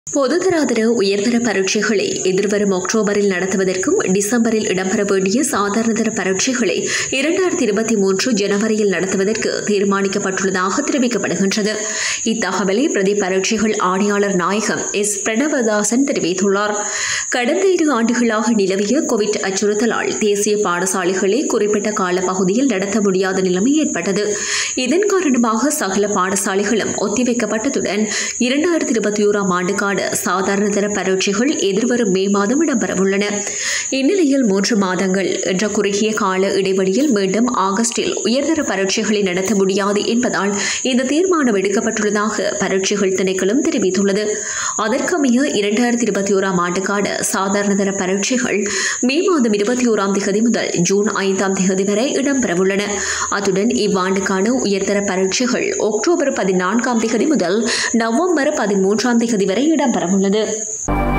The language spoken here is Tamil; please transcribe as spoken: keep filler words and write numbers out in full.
பொதுதராதர உயர்தர பரீட்சைகளை எதிர்வரும் அக்டோபரில் நடத்துவதற்கும் டிசம்பரில் இடம்பெற வேண்டிய சாதாரணதர பரீட்சைகளை இரண்டாயிரத்தி இருபத்தி மூன்று ஜனவரியில் நடத்துவதற்கு தீர்மானிக்கப்பட்டுள்ளதாக தெரிவிக்கப்படுகின்றது. இத்தகவலை பிரதி பரீட்சைகள் ஆணையாளர் நாயகம் எஸ் பிரணவதாசன் தெரிவித்துள்ளார். கடந்த இரு ஆண்டுகளாக நிலவிய கோவிட் அச்சுறுத்தலால் தேசிய பாடசாலைகளை குறிப்பிட்ட காலப்பகுதியில் நடத்த முடியாத நிலைமை ஏற்பட்டது. இதன் காரணமாக சகல பாடசாலைகளும் ஒத்திவைக்கப்பட்டதுடன் இரண்டாயிரத்தி இருபத்தி ஓராம் ஆண்டுக்கான சாதாரணதர பரீட்சைகள் எதிர்வரும் மே மாதம் இடம்பெறவுள்ளன. இந்நிலையில் மூன்று மாதங்கள் என்ற குறுகிய கால இடைவெளியில் மீண்டும் ஆகஸ்டில் உயர்தர பரீட்சைகளை நடத்த முடியாது என்பதால் இந்த தீர்மானம் எடுக்கப்பட்டுள்ளதாக பரீட்சைகள் திணைக்களம் தெரிவித்துள்ளது. அதற்கமைய இரண்டாயிரத்தி இருபத்தி ஓராம் ஆண்டுக்கான சாதாரணதர பரீட்சைகள் மே மாதம் இருபத்தி ஓராம் தேதி முதல் ஜூன் ஐந்தாம் தேதி வரை இடம்பெறவுள்ளன. அத்துடன் இவ்வாண்டுக்கான உயர்தர பரீட்சைகள் அக்டோபர் பதினான்காம் தேதி முதல் நவம்பர் பதிமூன்றாம் தேதி வரை இடம்பெறவுள்ளது.